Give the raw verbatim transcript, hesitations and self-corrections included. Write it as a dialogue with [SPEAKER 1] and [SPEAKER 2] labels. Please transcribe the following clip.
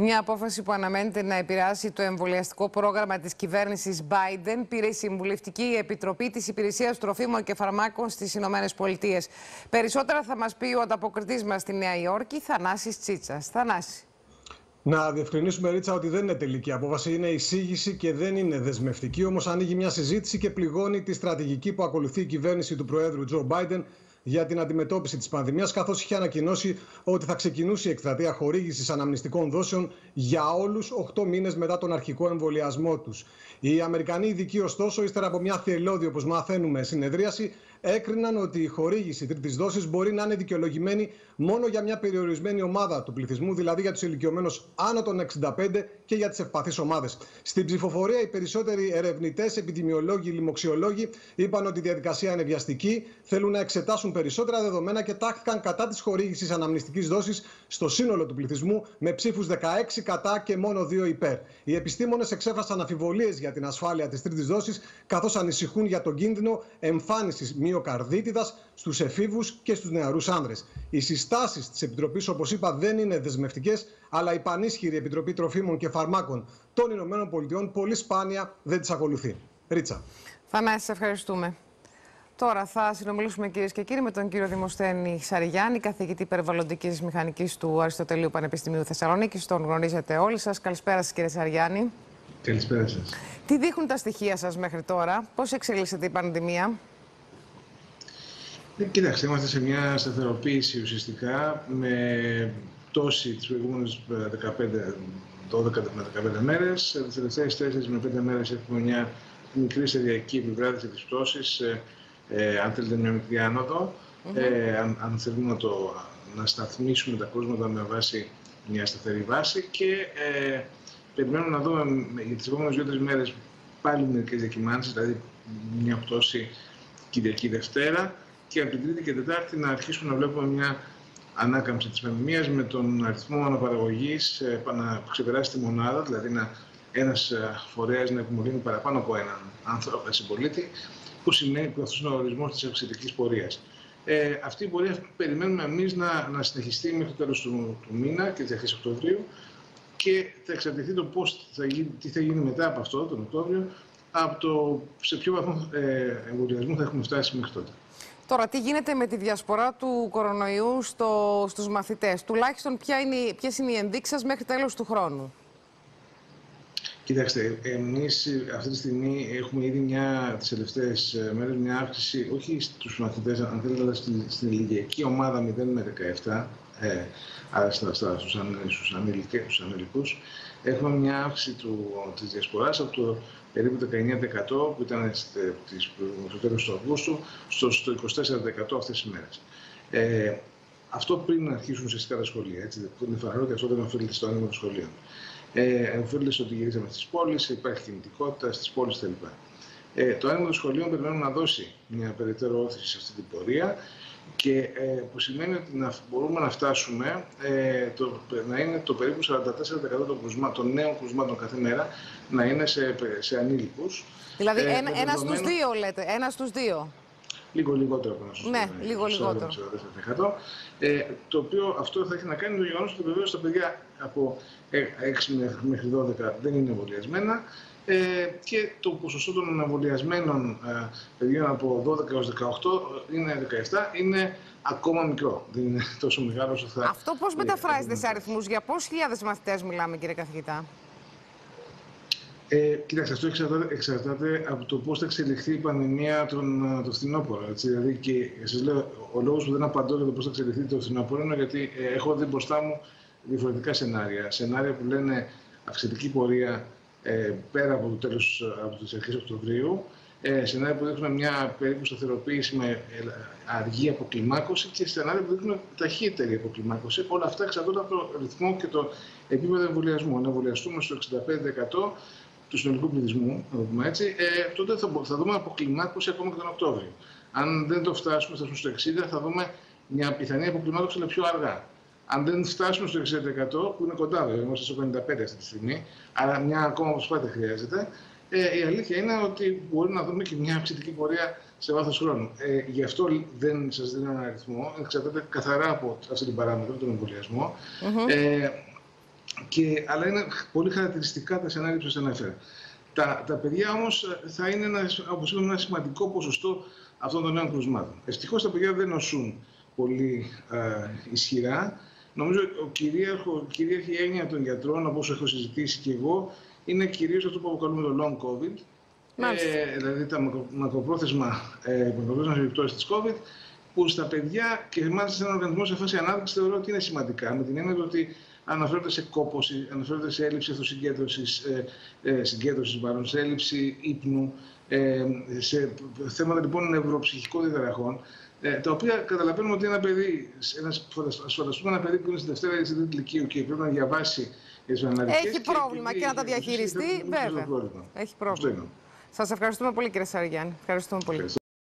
[SPEAKER 1] Μια απόφαση που αναμένεται να επηρεάσει το εμβολιαστικό πρόγραμμα της κυβέρνησης Biden πήρε η Συμβουλευτική Επιτροπή της Υπηρεσίας Τροφίμων και Φαρμάκων στις Ηνωμένες Πολιτείες. Περισσότερα θα μας πει ο ανταποκριτής μας στη Νέα Υόρκη, Θανάσης Τσίτσας. Θανάση.
[SPEAKER 2] Να διευκρινίσουμε, Ρίτσα, ότι δεν είναι τελική απόφαση, είναι εισήγηση και δεν είναι δεσμευτική. Όμως ανοίγει μια συζήτηση και πληγώνει τη στρατηγική που ακολουθεί η κυβέρνηση του Προέδρου Τζο Μπάιντεν για την αντιμετώπιση της πανδημίας, καθώς είχε ανακοινώσει ότι θα ξεκινήσει η εκστρατεία χορήγησης αναμνηστικών δόσεων για όλους οκτώ μήνες μετά τον αρχικό εμβολιασμό τους. Οι Αμερικανοί ειδικοί, ωστόσο, ύστερα από μια θελώδη, όπως μαθαίνουμε, συνεδρίαση, έκριναν ότι η χορήγηση τρίτης δόσης μπορεί να είναι δικαιολογημένη μόνο για μια περιορισμένη ομάδα του πληθυσμού, δηλαδή για τους ηλικιωμένους άνω των εξήντα πέντε και για τις ευπαθείς ομάδες. Στην ψηφοφορία, οι περισσότεροι ερευνητές, επιδημιολόγοι, λοιμοξιολόγοι είπαν ότι η διαδικασία είναι βιαστική, θέλουν να εξετάσουν περισσότερα δεδομένα και τάχθηκαν κατά της χορήγησης αναμνηστικής δόσης στο σύνολο του πληθυσμού, με ψήφους δεκαέξι κατά και μόνο δύο υπέρ. Οι επιστήμονες εξέφρασαν αμφιβολίες για την ασφάλεια της τρίτης δόσης, καθώς ανησυχούν για τον κίνδυνο εμφάνισης μυοκαρδίτιδας στους εφήβους και στους νεαρούς άνδρες. Οι συστάσεις της Επιτροπής, όπως είπα, δεν είναι δεσμευτικές, αλλά η πανίσχυρη Επιτροπή Τροφίμων και Φαρμάκων των Ηνωμένων Πολιτειών πολύ σπάνια δεν τις ακολουθεί. Ρίτσα.
[SPEAKER 1] Θανάση, σε ευχαριστούμε. Τώρα θα συνομιλήσουμε, κυρίες και κύριοι, με τον κύριο Δημοσθένη Σαριγιάννη, καθηγητή περιβαλλοντικής μηχανικής του Αριστοτελείου Πανεπιστημίου Θεσσαλονίκης. Τον γνωρίζετε όλοι σας. Καλησπέρα σας, κύριε Σαριγιάννη.
[SPEAKER 3] Καλησπέρα σας.
[SPEAKER 1] Τι δείχνουν τα στοιχεία σας μέχρι τώρα, πώς εξελίσσεται η πανδημία?
[SPEAKER 3] Ε, κοιτάξτε, είμαστε σε μια σταθεροποίηση ουσιαστικά με πτώση τις προηγούμενες δεκαπέντε, δώδεκα με δεκαπέντε μέρες. Τις τελευταίες τέσσερις με πέντε μέρες έχουμε μια μικρή σταδιακή επιβράδυση της πτώσης, ε, ε, αν θέλετε μια μικρή άνοδο. Mm-hmm. ε, αν, αν θέλουμε να, το, να σταθμίσουμε τα κρούσματα με βάση μια σταθερή βάση και ε, περιμένουμε να δούμε για τις επόμενες δύο τρεις μέρες πάλι μερικές διακυμάνσεις, δηλαδή μια πτώση Κυριακή Δευτέρα, και από την Τρίτη και Τετάρτη να αρχίσουμε να βλέπουμε μια ανάκαμψη της πανδημίας με τον αριθμό αναπαραγωγής να ξεπεράσει τη μονάδα, δηλαδή να, ένας φορέας να επιμολύνει παραπάνω από έναν άνθρωπο συμπολίτη, που σημαίνει που αυτός είναι ο ορισμός της αυξητικής πορείας. Ε, αυτή η πορεία περιμένουμε εμείς να, να συνεχιστεί μέχρι το τέλος του, του μήνα και τις αρχές Οκτωβρίου, και θα εξαρτηθεί το πώς θα γίνει, τι θα γίνει μετά από αυτό τον Οκτώβριο, από το σε ποιο βαθμό ε, εμβολιασμού θα έχουμε φτάσει μέχρι τότε.
[SPEAKER 1] Τώρα, τι γίνεται με τη διασπορά του κορονοϊού στο, στους μαθητές? Τουλάχιστον ποια είναι, ποιες είναι οι ενδείξεις σας μέχρι τέλος του χρόνου?
[SPEAKER 3] Κοιτάξτε, εμείς αυτή τη στιγμή έχουμε ήδη μια, τις τελευταίες μέρες μια αύξηση, όχι στους μαθητές, αν θέλετε, αλλά στην, στην ηλικιακή ομάδα μηδέν με δεκαεπτά, ε, άρα στα, στα, στους, στους, ανηλικούς, στους ανηλικούς, έχουμε μια αύξηση του, της διασποράς από το περίπου δεκαεννιά τοις εκατό που ήταν στο τέλος του Αυγούστου στο, στο είκοσι τέσσερα τοις εκατό αυτές τις μέρες. Ε, αυτό πριν αρχίσουν ουσιαστικά τα σχολεία. Έτσι, είναι φανερό ότι αυτό δεν οφείλεται στο άνοιγμα των σχολείων. Ε, οφείλεται στο ότι γυρίσαμε στις πόλεις, υπάρχει κινητικότητα στις πόλεις κτλ. Ε, το άνοιγμα των σχολείων περιμένουμε να δώσει μια περαιτέρω όθηση σε αυτή την πορεία, και ε, που σημαίνει ότι να, μπορούμε να φτάσουμε ε, το, να είναι το περίπου σαράντα τέσσερα τοις εκατό των, κρουσμά, των νέων κρουσμάτων κάθε μέρα να είναι σε, σε ανήλικους.
[SPEAKER 1] Δηλαδή ε, ένα, ένα στους δύο λέτε, ένα στους δύο.
[SPEAKER 3] Λίγο λιγότερο από ένα στους δύο.
[SPEAKER 1] Ναι, δύο, λίγο λιγότερο.
[SPEAKER 3] σαράντα τέσσερα τοις εκατό. Ε, το οποίο αυτό θα έχει να κάνει με το γεγονός ότι βεβαίως τα παιδιά από έξι μέχρι δώδεκα δεν είναι εμβολιασμένα. Ε, και το ποσοστό των εμβολιασμένων ε, παιδιών από δώδεκα έως δεκαοκτώ είναι δεκαεπτά, είναι ακόμα μικρό. Δεν είναι τόσο μεγάλο όσο θα...
[SPEAKER 1] Αυτό πώς μεταφράζεται σε αριθμούς? Για πόσους χιλιάδες μαθητές μιλάμε, κύριε καθηγητά?
[SPEAKER 3] Ε, κοιτάξτε, αυτό εξαρτάται, εξαρτάται από το πώς θα εξελιχθεί η πανδημία τον, το φθινόπωρο. Έτσι, δηλαδή, και σας λέω, ο λόγος που δεν απαντώ για το πώς θα εξελιχθεί το φθινόπωρο είναι γιατί ε, έχω δει μπροστά μου διαφορετικά σενάρια. Σενάρια που λένε αυξητική πορεία Ε, πέρα από το τέλος, από τις αρχές Οκτωβρίου, ε, σενάρια που δείχνουν μια περίπου σταθεροποίηση με αργή αποκλιμάκωση και σενάρια που δείχνουν ταχύτερη αποκλιμάκωση. Όλα αυτά εξαρτώνται από το ρυθμό και το επίπεδο εμβολιασμού. Αν εμβολιαστούμε στο εξήντα πέντε τοις εκατό του συνολικού πληθυσμού, να το πούμε έτσι, ε, τότε θα, θα δούμε αποκλιμάκωση ακόμα και τον Οκτώβριο. Αν δεν το φτάσουμε, θα φτάσουμε στο εξήντα τοις εκατό, θα δούμε μια πιθανή αποκλιμάκωση, αλλά πιο αργά. Αν δεν φτάσουμε στο εξήντα τοις εκατό, που είναι κοντά, βέβαια, είμαστε στο πενήντα πέντε τοις εκατό αυτή τη στιγμή, άρα μια ακόμα προσπάθεια χρειάζεται, ε, η αλήθεια είναι ότι μπορεί να δούμε και μια αυξητική πορεία σε βάθος χρόνου. Ε, γι' αυτό δεν σας δίνω ένα αριθμό, εξαρτάται καθαρά από αυτή την παράμετρο, τον εμβολιασμό. Mm-hmm. ε, Και, αλλά είναι πολύ χαρακτηριστικά τα σενάρια που σας ανέφερα. Τα, τα παιδιά όμως θα είναι ένα, όπως είπαμε, ένα σημαντικό ποσοστό αυτών των νέων κρουσμάτων. Ευτυχώς τα παιδιά δεν νοσούν πολύ α, ισχυρά. Νομίζω ο κυρίαρχο, κυρίαρχη έννοια των γιατρών, όπως έχω συζητήσει και εγώ, είναι κυρίως αυτό που αποκαλούμε το long COVID. Ε, δηλαδή τα μακροπρόθεσμα ε, επιπτώσεις της COVID, που στα παιδιά και μάλιστα σε έναν οργανισμό σε φάση ανάδειξης θεωρώ ότι είναι σημαντικά. Με την έννοια ότι αναφέρονται σε κόπωση, αναφέρονται σε έλλειψη αυτοσυγκέντρωσης, ε, ε, συγκέντρωσης μάλλον, σε έλλειψη ύπνου, ε, σε θέματα λοιπόν νευροψυχικών διδαραχών, ε, τα οποία καταλαβαίνουμε ότι ένα παιδί, ένας, ας φανταστούμε ένα παιδί που είναι στη Δευτέρα ή στη Τρίτη Λυκείου και πρέπει να διαβάσει για τις αναλυτικές.
[SPEAKER 1] Έχει πρόβλημα και, και να τα διαχειριστεί, βέβαια. Έχει πρόβλημα. Σας ευχαριστούμε πολύ, κύριε Σαραγιάννη. Ευχαριστούμε πολύ.